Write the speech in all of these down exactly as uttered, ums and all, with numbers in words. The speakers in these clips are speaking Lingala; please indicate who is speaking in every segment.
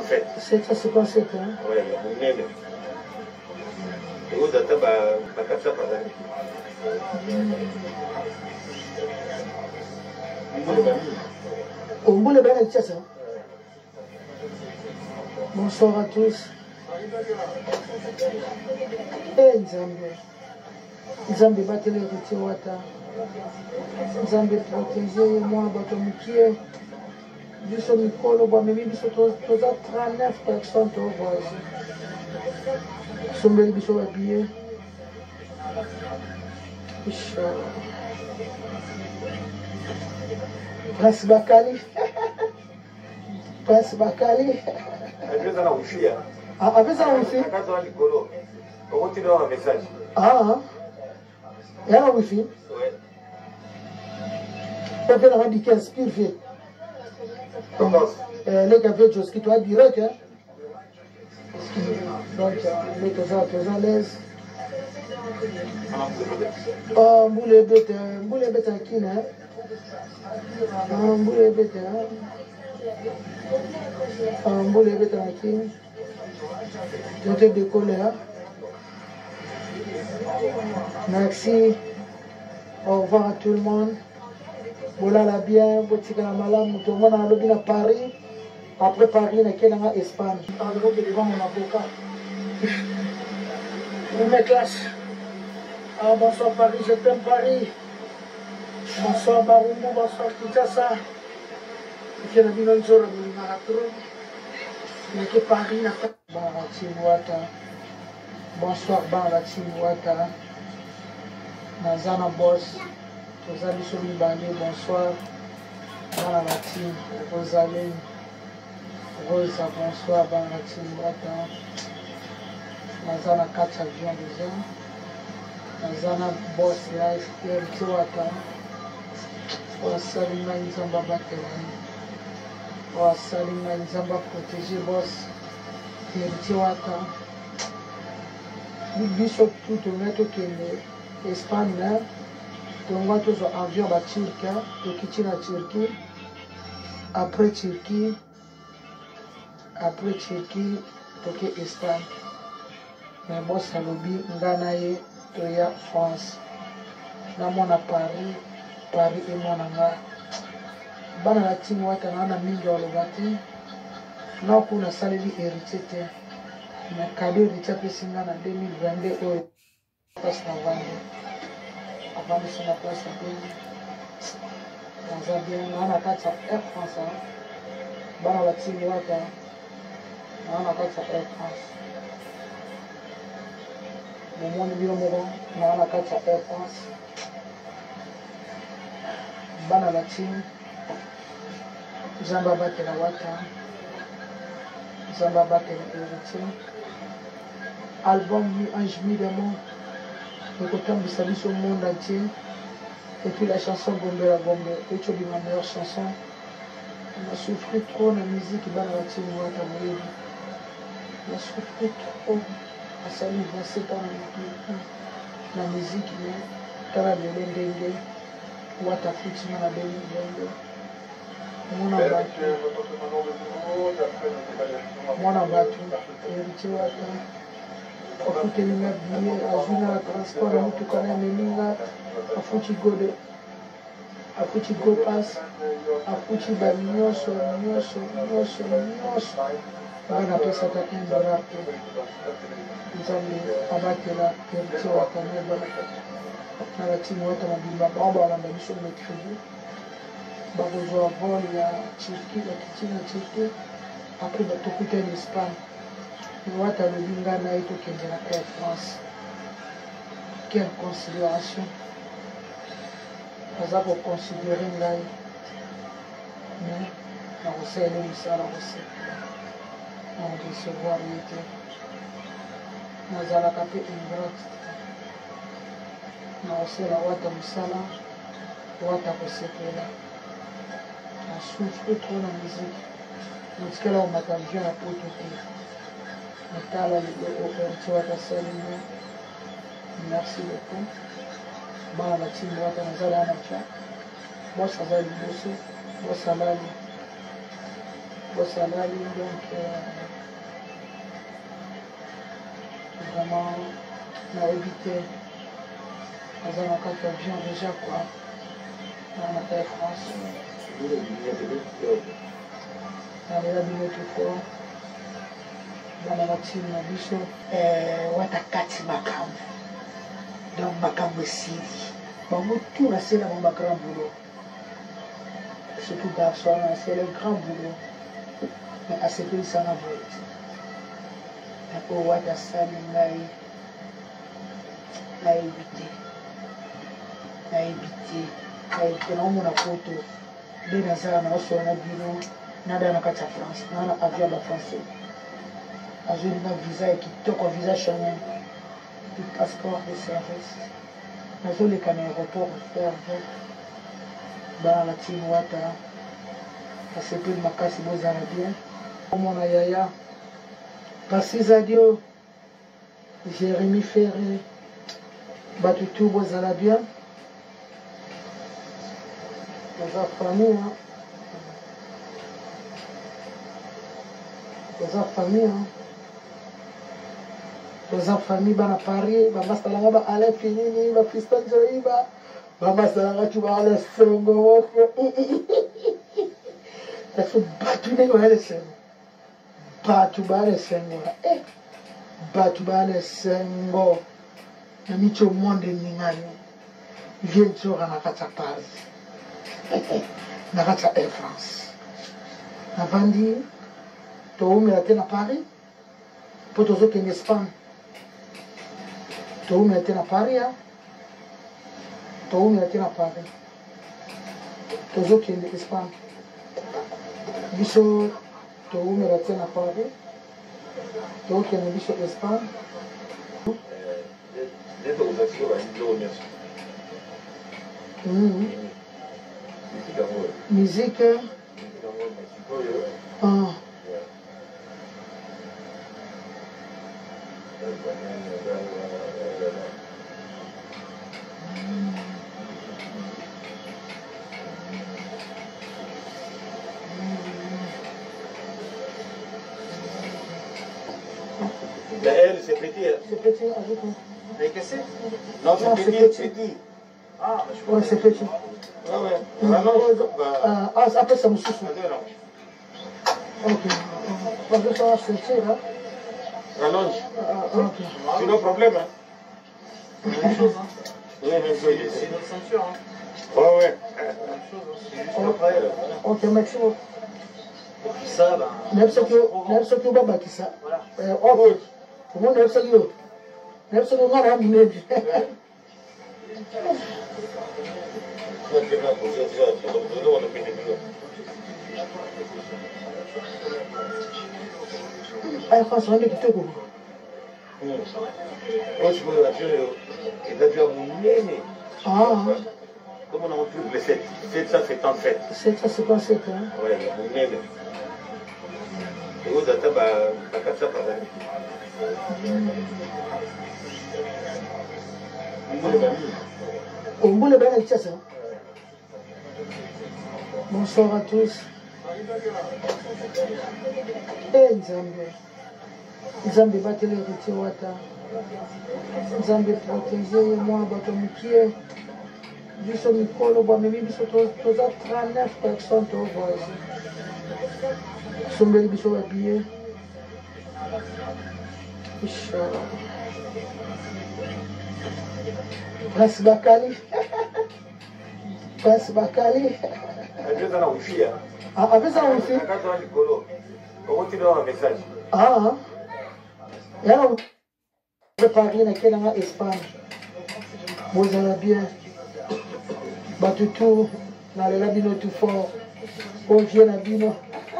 Speaker 1: fait.
Speaker 2: sept cent cinquante-sept ans.
Speaker 1: Oui, il y a une et vous êtes à quatre cents par année.
Speaker 2: Omboule Bana Tchassa. Bonsoir à tous. Eh Nzambe. Nzambe batele héritier wata. Nzambe protéger moi bato mukie. Biso mikolo ba memi biso toza trente-neuf personnes to voisin. Sombeli biso babie. Inshallah. Prince Bakali. Prince Bakali.
Speaker 1: Avec ça, on fuit.
Speaker 2: Ah, avec ça, on fuit.
Speaker 1: On continue un message.
Speaker 2: Ah, il y a un wifi.
Speaker 1: Oui.
Speaker 2: On peut la dire inspire vite. Les gars, je suis toi direct. Donc, les gens sont à l'aise. Oh, boule bête, boule bête à qui, hein? Oh, boule bête, hein? Oh, boule bête à qui? Tu te décoller, hein? Merci. Au revoir à tout le monde. Voilà la bien, boutique la malam, tout le monde a lobby à Paris. Après Paris, on a quel en Espagne. En gros, devant mon avocat. Pour mes classes. Ah, bonsoir Paris, je t'aime Paris. Bonsoir Barumbo, bonsoir Kinshasa. Je suis venu un jour à Marathon. Il y a que Paris, n'a pas. Bonsoir Barati Wata. Nazana Boss. Tozali Soumibane, bonsoir. Barati, Rosaline. Rosa, bonsoir Barati Wata. Nazana quatre avions déjà. Nazana Boss Life, Pierre Tiwata. Salima Nzamba Batelani. Salima Nzamba Protégé Boss. Pierre Tiwata. Biso tout le monde qui est Espagne, on va tous en avion à Turquie, de quitter la Turquie, après Turquie, après Turquie, toquer Espagne. Mais moi, ça lobby, Nganaye, Toya, France. Là, moi, à Paris, Paris et moi, Nanga. Bana la team, moi, t'as un ami dans le bâti. Là, on a salé héritier. Mais cadeau héritier, c'est en deux mille vingt-deux. Place na vendre. Avant de se la place à deux. Dans un bien, on a quatre Air France. Bana la team, moi, on a quatre Air France. Mon monde est bien mourant, on a quatre Air France. Bana la team. Zamba Batela Wata. Zamba Batela Héritier. Album Ange Midamo. Le côté de sur le monde entier. Et puis la chanson Gombe la Gombe. Et tu as ma meilleure chanson. On a souffert trop dans la musique. Bana la team Wata. On a souffert trop. À salut vingt-sept ans dans la musique. Mais tu as de l'endenge. Wata Fouti dans la deux mille vingt-deux. Mwana batu Mwana batu Héritier Wata Afuti linga biye Azuna la transport na mutu kana meninga Afuti gode Afuti go pass Afuti ba nyoso Nyoso Nyoso Nyoso Wana pesa ta un dollar Nzambi abatela Héritier Wata Neba Na la timu Wata mabimba Bamba wala mbamisho mekredi Barozo avant il y a Turquie, la Kitine en Turquie, après il y a Tokuta en Espagne. Il y a le Binga Naïto qui est de la Air France. Quelle considération. Nous avons considéré Naï. Mais on a reçu les missions, on a reçu. On a recevoir l'été. Nous avons capé ingrate. On a reçu la Wata Moussala, Wata Kosekela. On souffre trop dans la musique. Dans ce cas-là, on m'a vu à la peau tout le temps. Merci beaucoup. Bon, la team Wata Nazala Anacha. Moi, ça va être bossé. Moi, ça va aller. Moi, ça va aller. Donc, vraiment na évité dans un cas d'avion déjà quoi dans la Air France dans les abîmés tout fort dans la team na biso watakati makambo donc makambo esili bango tout na c'est la bon grand boulot surtout garçon c'est le grand boulot mais à ce pays ça n'a pas été o wata sali ngai na évité na évité na évité naomona poto nde nazala na osola na bino nada na kati ya France naa na avion ba français azolinga visa ya kitoko visa chanel du passeport de service nazoleka na aéroport ferve bana na tini wata asepeli makasi bozala bien omona yaya Pasisa Dio, Jérémy Ferré, Batutu Bozala bien. Dans la famille, hein. Dans la famille, hein. Dans la famille, bah, à Paris, bah, bah, ça l'a bah, allez, fini, bah, Fiston Joïba, bah, bah, ça l'a, tu vas aller, songo, ça fait battu, n'est pas aller, songo. Batu bale sengo eh batu bale sengo na micho monde ningani vient tura na kata Paris na kata Air France na bandi to umela tena Paris poto zote en Espagne to umela tena Paris ya to umela tena Paris to zote en Espagne biso to umela tena Paris to kene biso Espagne
Speaker 1: dentro uzasikia baindonyesha
Speaker 2: mhm musique ah
Speaker 1: Mais elle, c'est petit.
Speaker 2: c'est petit avec
Speaker 1: Mais qu'est-ce que c'est? Non, c'est petit, petit. Ah, je
Speaker 2: ouais c'est petit
Speaker 1: ouais, ouais. Rallonge, bah...
Speaker 2: ah après ça me soucie
Speaker 1: Allez,
Speaker 2: ok parce que ça va sentir hein
Speaker 1: rallonge.
Speaker 2: ah ok
Speaker 1: C'est nos problèmes, hein.
Speaker 3: Même chose, hein.
Speaker 1: Oui, même chose.
Speaker 3: C'est notre ceinture, hein.
Speaker 1: Ouais, ouais.
Speaker 3: Même chose, hein. C'est juste après. euh,
Speaker 2: ok merci beaucoup
Speaker 3: Et puis ça, ben.
Speaker 2: même ce que même ce que baba qui ça
Speaker 3: Voilà.
Speaker 2: eh ok pour moi même ce que même ce que on a amené ay François ndio kitoko
Speaker 1: Moi, je veux l'avion, et l'avion monnaie.
Speaker 2: ah
Speaker 1: Comment on trouve les sept cent cinquante-sept?
Speaker 2: c'est ça c'est pas c'est hein
Speaker 1: Ouais, monnaie. Et vous êtes à quatre cents par année.
Speaker 2: Ombule bana kichasa. Bonsoir à tous. Eh Nzambe. Nzambe batele riti wata. Nzambe protéger moi bato mukie. Biso mikolo ba memi biso toza trente-neuf personnes to voici. Sombeli biso habillé. Inch'Allah. Prince Bakali. Prince Bakali.
Speaker 1: Avec ça, on fit.
Speaker 2: Ah, avec ça, on fait.
Speaker 1: Quand on a du colo, comment tu donnes un message?
Speaker 2: Ah, et alors, je parle dans l'Espagne. Vous allez bien. Batutu, dans le labino tout fort. On vient à Bino.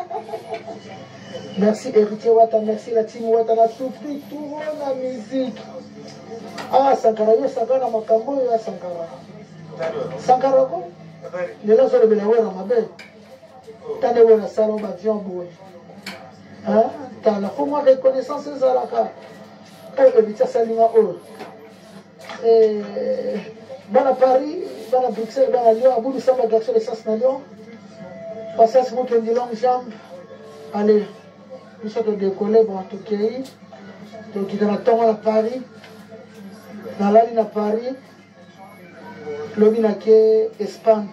Speaker 2: Merci Héritier Wata, merci la team Wata, on a souffert tout la musique. Ah, Sankara, yo Sankara makambo yo Sankara. Sankara ko? Les gens sont les bénévoles à ma belle. T'as des bonnes salons d'avion boy. Hein? T'as la faut moi reconnaissance c'est ça là ka. Eh, éviter ça linga oh. Eh, dans Paris, dans Bruxelles, dans Lyon, à bout de ça, la garçon de sens na Lyon. Passage pour une longue jambe. Allez, nous sommes décollés, bon, tout pays. tokita na ntongo na Paris nalali na Paris lobi nake Espagne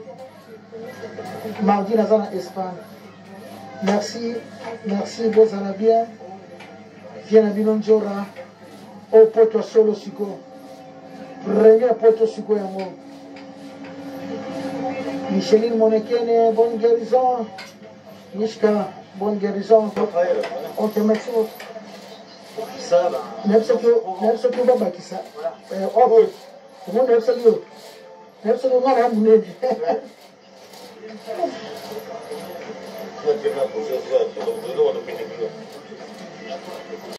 Speaker 2: mardi naza na Espagne. Merci, merci, bozala bien. Viens na bino njora o poto solo siko. Premier poto siko yango. Micheline Monekene, bonne guérison. Mishka, bonne guérison. Ok, merci beaucoup.
Speaker 3: Ça, ben.
Speaker 2: Même ce que vous avez ça. Ok. Comment même ce que vous même ce que vous avez
Speaker 1: Tuna tena kushia sasa, ndio ndio ndio